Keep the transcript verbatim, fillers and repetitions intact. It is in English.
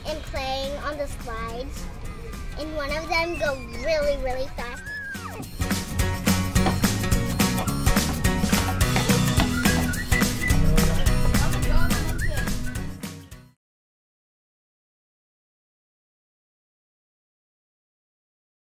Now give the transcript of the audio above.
and playing on the slides, and one of them go really, really fast.